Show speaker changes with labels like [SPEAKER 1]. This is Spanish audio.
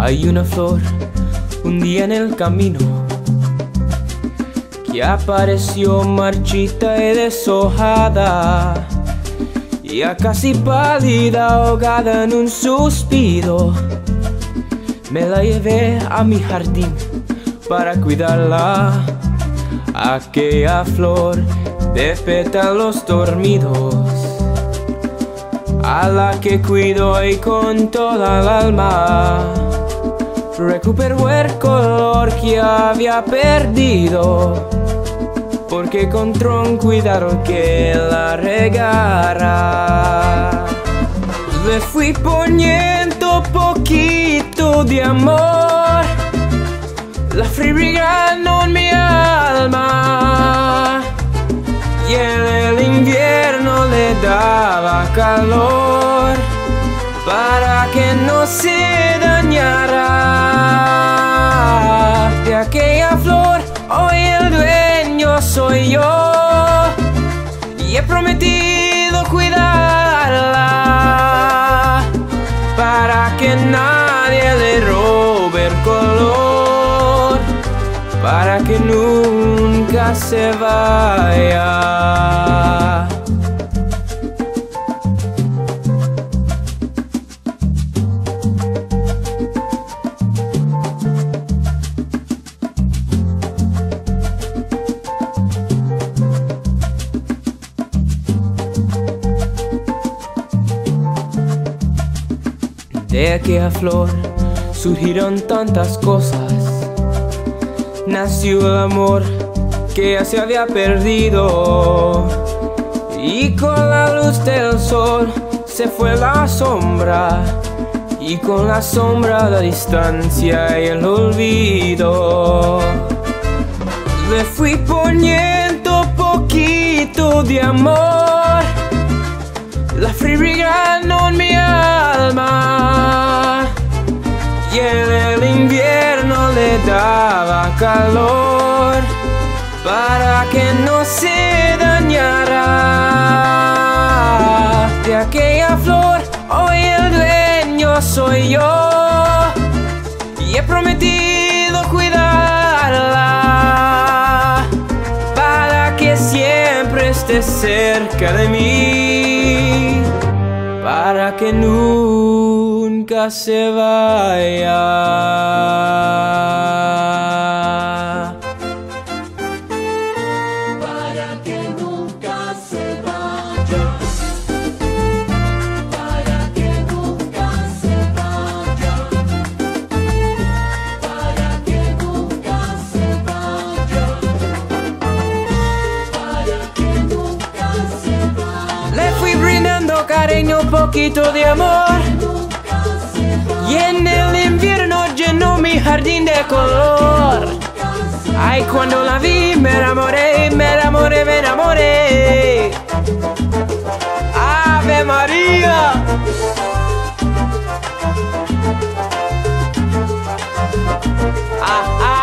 [SPEAKER 1] Hay una flor un día en el camino que apareció marchita y deshojada, ya casi pálida, ahogada en un suspiro. Me la llevé a mi jardín para cuidarla, aquella flor de pétalos dormidos, a la que cuido y con toda el alma recuperó el color que había perdido, porque encontró un cuidado que la regara. Le fui poniendo poquito de amor, la fribregando en mi alma, y en el invierno le daba calor para que no se dañara. De aquella flor hoy el dueño soy yo, y he prometido cuidarla para que nadie le robe el color, para que nunca se vaya. De aquella flor surgieron tantas cosas. Nació el amor que ya se había perdido, y con la luz del sol se fue la sombra, y con la sombra la distancia y el olvido. Le fui poniendo poquito de amor, la fribregando en mi alma, y en el invierno le daba calor para que no se dañara. De aquella flor hoy el dueño soy yo, y he prometido cuidarla para que siempre esté cerca de mí, para que nunca se vaya.
[SPEAKER 2] Para que nunca se vaya. Para que nunca se vaya. Para que nunca se vaya. Para que nunca se vaya.
[SPEAKER 1] Le fui brindando cariño, un poquito de amor, y en el invierno llenó mi jardín de color. Ay, cuando la vi me enamoré, me enamoré, me enamoré. ¡Ave María! Ah, ah.